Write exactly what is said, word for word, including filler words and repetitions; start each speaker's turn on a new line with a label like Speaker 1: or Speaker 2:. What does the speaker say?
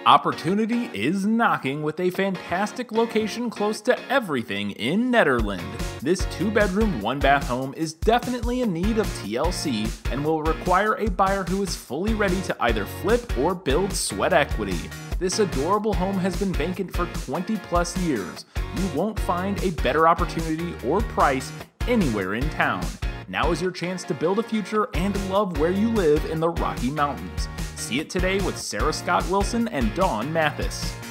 Speaker 1: Opportunity is knocking with a fantastic location close to everything in Nederland. This two-bedroom, one-bath home is definitely in need of T L C and will require a buyer who is fully ready to either flip or build sweat equity. This adorable home has been vacant for twenty plus years. You won't find a better opportunity or price anywhere in town. Now is your chance to build a future and love where you live in the Rocky Mountains. See it today with Sarah Scott Wilson and Dawn Mathis.